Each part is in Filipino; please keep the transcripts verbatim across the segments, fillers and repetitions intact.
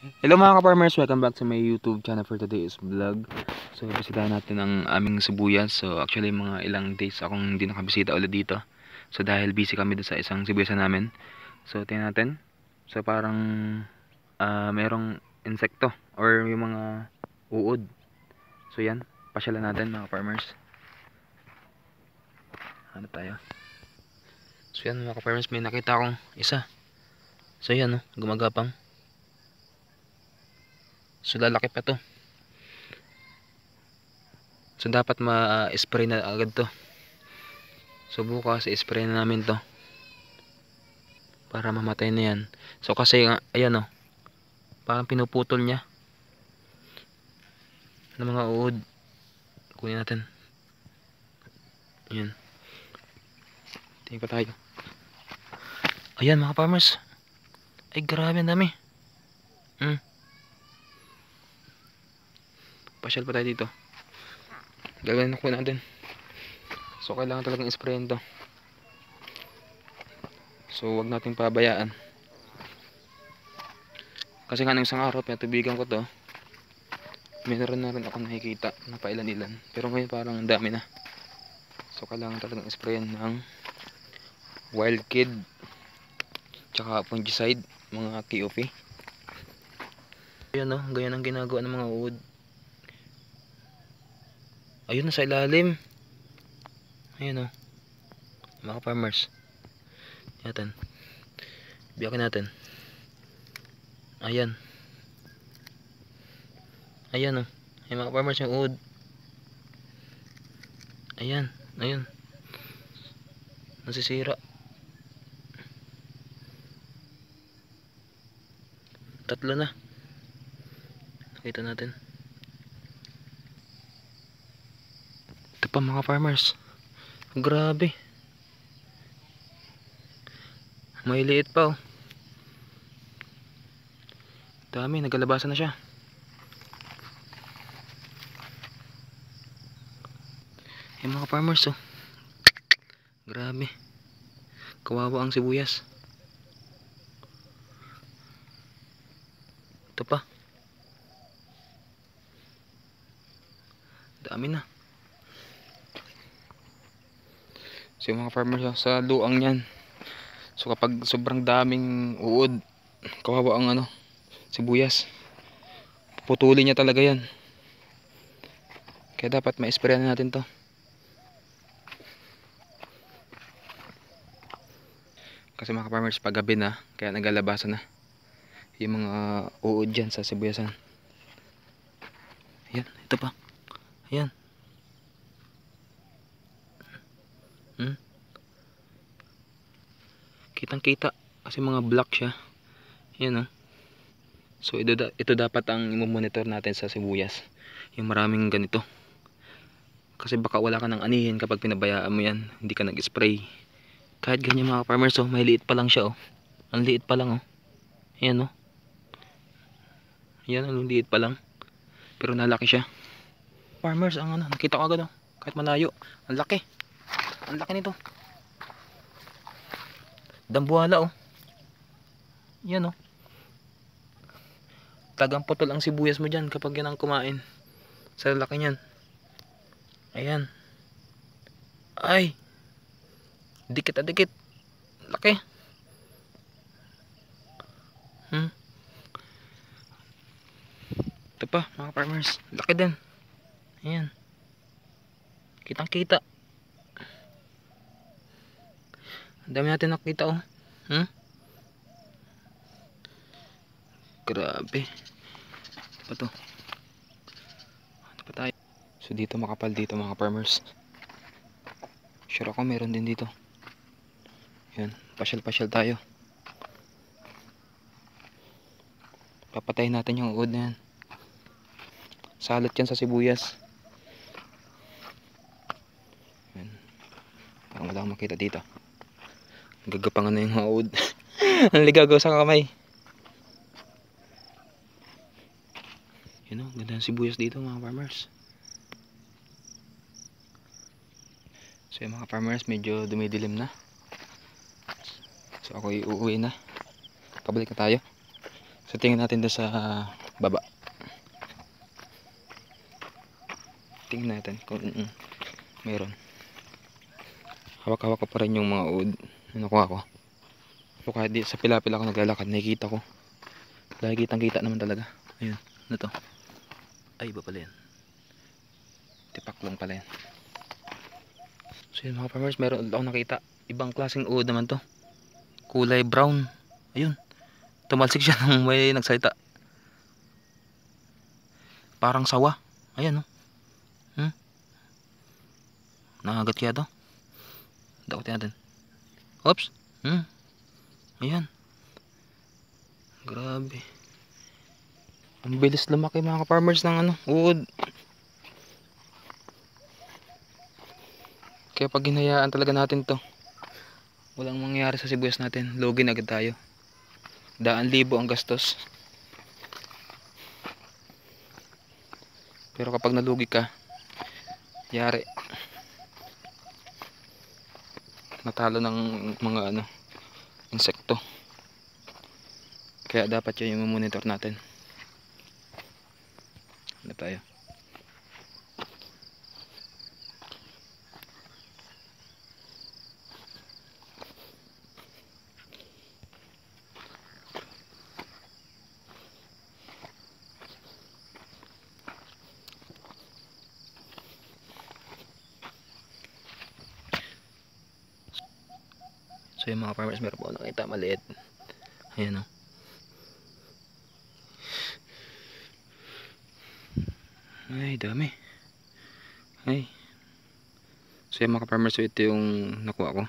Hello mga ka-farmers, welcome back to my YouTube channel for today's vlog. So bisitahin natin ang aming sibuyas. So actually mga ilang days akong hindi nakabisita ulit dito. So dahil busy kami doon sa isang sibuyasan namin. So tingnan natin. So parang uh, merong insekto or yung mga uod. So yan, pasyalan natin mga farmers. Ano tayo? So yan mga ka-farmers, may nakita akong isa. So yan, oh, gumagapang. So lalaki pa to. So dapat ma-spray na agad to. So bukas i-spray na namin to para mamatay na yan. So kasi ayan oh, parang pinuputol niya ng mga uod. Kunin natin. Ayan. Tingin pa tayo. Ayan mga farmers. Ay grabe ang dami. Hmm. Pasyal pa tayo dito. Gagawin na ko natin. So kailangan talagang isprayin to. So wag natin pabayaan. Kasi nga nung isang araw pinatubigan ko to, meron na rin ako nakikita na pailan-ilan. Pero ngayon parang ang dami na. So kailangan talagang isprayin ng wild kid tsaka fungicide, mga K O P. Ayan o, ganyan ang ginagawa ng mga uod. Ayun na sa ilalim. Ayan o, mga farmers. Ayan. Biyakin natin. Ayan. Ayan o. Ayan mga farmers yung uod. Ayan. Ayan. Nasisira. Tatlo na. Nakita natin. Ito pa mga farmers. Grabe. May liit pa oh. Dami, nagkalabasan na siya. Yung mga farmers oh. Grabe. Kawawa ang sibuyas. Ito pa. Dami na. So yung mga farmers oh, sa luang yan. So kapag sobrang daming uod, kawawa ang ano, sibuyas. Putulin niya talaga yan. Kaya dapat ma-sprayan na natin to. Kasi mga farmers pag gabi na, kaya nagalabasan na yung mga uod dyan sa sibuyasan. Ayan, ito pa. Ayan. Hmm? Kitang kita kasi mga black siya. Ayan oh. So ito, ito dapat ang i-monitor natin sa sibuyas, yung maraming ganito. Kasi baka wala ka ng anihin kapag pinabayaan mo yan, hindi ka nag-spray. Kahit ganyan mga farmers oh, may liit pa lang siya oh. Ang liit pa lang oh. Ayan oh. Ayan, ang liit pa lang. Pero nalaki siya. Farmers, ang ano, nakita ko agad oh. Kahit malayo, ang laki. Ang laki nito. Dambuhala oh. Yan oh. Tagang putol ang sibuyas mo dyan kapag yan ang kumain. Sa laki niyan. Ayan. Ay. Dikit na dikit. Laki. Hmm. Ito pa mga farmers. Laki din. Ayan. Kitang kita. Ang dami natin nakita oh. Hmm? Grabe. Ito pa to. Ito pa tayo. So dito makapal dito mga farmers. Sure ako meron din dito. Yan. Pasyal-pasyal tayo. Papatayin natin yung uod na yan. Salot yan sa sibuyas. Yan. Parang wala akong makita dito. Gagapangan na yung uod. Ang ligagaw sa kamay. Yan o, ganda ng sibuyas dito mga farmers. So yung mga farmers medyo dumidilim na. So ako uuwi na. Pabalik na tayo. So tingnan natin doon sa baba. Tingnan natin kung mm, meron. Hawak-hawak ko pa rin yung mga uod na nakuha ko. So kahit di, sa pilapil ako naglalakad, nakikita ko. Dahil kitang-kita naman talaga. Ayun, ano to? Ay, iba pala yan. Tipaklong pala yan. So yun mga farmers, meron ako nakita. Ibang klaseng uod naman to. Kulay brown. Ayun. Tumalsik siya nung may nagsalita. Parang sawa. Ayan oh. Hmm? Nakagat kaya to? Dakotin natin. Oops. Hmm. Ayan. Grabe. Ang bilis lumaki mga farmers ng ano, uod. Kaya pag hinayaan talaga natin to, walang mangyayari sa sibuyas natin. Lugi na agad tayo. Daan libo ang gastos. Pero kapag nalugi ka, yari. Natalo ng mga ano, insekto. Kaya dapat yun yung monitor natin. Ano tayo? So yung mga farmers, meron po nakita maliit. Ayan o. Ay, dami. Ay. So yung mga farmers, so ito yung nakuha ko.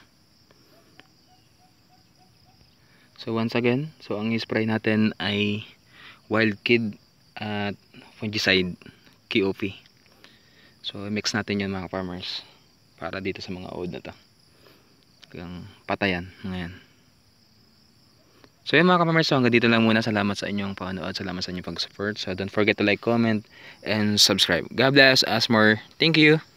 So once again, so ang spray natin ay Wild Kid at fungicide K O P. So mix natin yun mga farmers para dito sa mga uod na to. Hanggang patayan ngayon. So yun mga farmers, so hanggang dito lang muna. Salamat sa inyong panonood. Salamat sa inyong pag-support. So don't forget to like, comment, and subscribe. God bless us more. Thank you.